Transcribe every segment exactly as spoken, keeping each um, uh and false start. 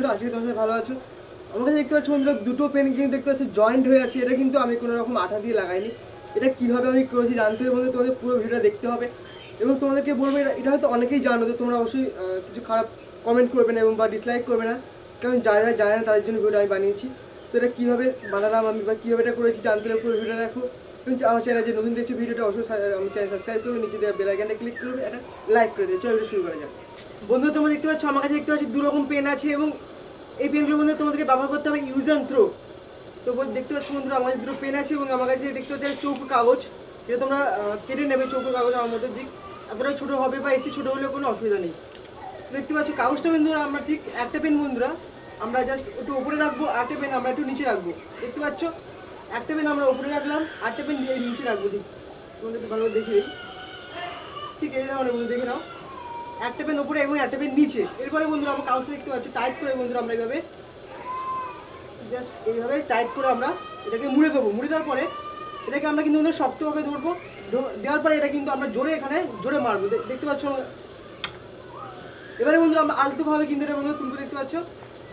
আশা করি তোমার ভালো আছো। আমার কাছে দেখতে পাচ্ছি বন্ধুরা দুটো পেন কিন্তু দেখতে পাচ্ছি জয়েন্ট হয়ে আছে। এটা কিন্তু আমি কোনো রকম আঠা দিয়ে লাগাইনি। এটা কীভাবে আমি করেছি জানতে হবে বন্ধু, তোমাদের পুরো ভিডিওটা দেখতে হবে এবং তোমাদেরকে বলবো এটা এটা হয়তো অনেকেই জানো, তো তোমরা অবশ্যই কিছু খারাপ কমেন্ট করবে না এবং বা ডিসলাইক করবে না, কারণ যারা যারা জানে না তাদের জন্য ভিডিও আমি বানিয়েছি। তো এটা কীভাবে বানালাম আমি বা কীভাবে এটা করেছি জানতে হলে পুরো ভিডিও দেখো। এবং আমার চ্যানেল যে নতুন দেখছো ভিডিওটা অবশ্যই আমার চ্যানেল সাবস্ক্রাইব করবে, নিচে দেওয়া বেল আইকনটা ক্লিক করবে, এটা লাইক করে দেবে। চলো ভিডিও শুরু করা যাক। বন্ধুরা তোমরা দেখতে পাচ্ছ আমার কাছে দেখতে পাচ্ছি দু রকম পেন আছে এবং এই পেনগুলো বন্ধু তোমাদেরকে ব্যবহার করতে হবে ইউজ অ্যান্ড থ্রো। তো দেখতে পাচ্ছ বন্ধুরা আমার কাছে দুটো পেন আছে এবং আমার কাছে দেখতে পাচ্ছি চৌকো কাগজ, যেটা তোমরা কেটে নেবে। চৌকো কাগজ আমার মধ্যে দিক এতটাই ছোটো হবে বা এর চেয়ে ছোটো হলেও কোনো অসুবিধা নেই। দেখতে পাচ্ছ কাগজটা বন্ধুরা আমরা ঠিক একটা পেন বন্ধুরা আমরা জাস্ট একটু উপরে রাখবো, একটা পেন আমরা একটু নিচে রাখবো। দেখতে পাচ্ছ একটা পেন আমরা উপরে রাখলাম, একটা পেন নিচে রাখবো। ঠিক তোমাদের একটু ভালোভাবে দেখে দিই, ঠিক এই ধরনের বন্ধু দেখে নাও, একটা পেন উপরে এবং একটা পেন নিচে। এরপরে বন্ধুরা আমরা কাগজটা দেখতে পাচ্ছি টাইট করে বন্ধুরা আমরা এইভাবে জাস্ট এইভাবে টাইট করে আমরা এটাকে মুড়ে দেবো। মুড়ে দেওয়ার পরে এটাকে আমরা কিন্তু বন্ধুরা শক্তভাবে ধরবো। দেওয়ার পরে এটা কিন্তু আমরা জোরে এখানে জোরে মারবো। দেখতে পাচ্ছ এবারে বন্ধুরা আমরা আলতোভাবে কিন্তু এটা বন্ধুরা তুলবো। দেখতে পাচ্ছ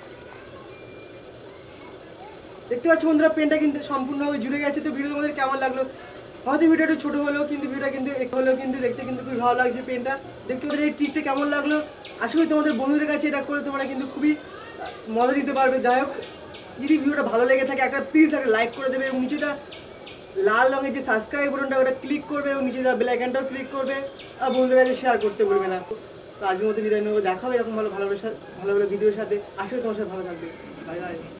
দেখতে পাচ্ছ বন্ধুরা পেনটা কিন্তু সম্পূর্ণভাবে জুড়ে গেছে। তো ভিডিও তোমাদের কেমন লাগলো? হয়তো ভিডিও একটু ছোটো হলেও কিন্তু ভিডিওটা কিন্তু একটু হলেও কিন্তু দেখতে কিন্তু খুবই ভালো লাগছে পেনটা। দেখতে তোমাদের এই ট্রিকটা কেমন লাগলো? আশা করি তোমাদের বন্ধুদের কাছে এটা করে তোমরা কিন্তু খুবই মজা নিতে পারবে। যাই হোক, যদি ভিডিওটা ভালো লেগে থাকে একটা প্লিজ একটা লাইক করে দেবে এবং নিচেটা লাল রঙের যে সাবস্ক্রাইব বাটনটা ওটা ক্লিক করবে এবং নিচে বেল আইকনটাও ক্লিক করবে আর বন্ধুদের কাছে শেয়ার করতে বলবে না। তো আজকের মতো বিদায় নেবো, দেখা হবে এরকম ভালো ভালো ভালো ভালো ভিডিওর সাথে। আশা করি তোমার সাথে ভালো থাকবে। Bye by.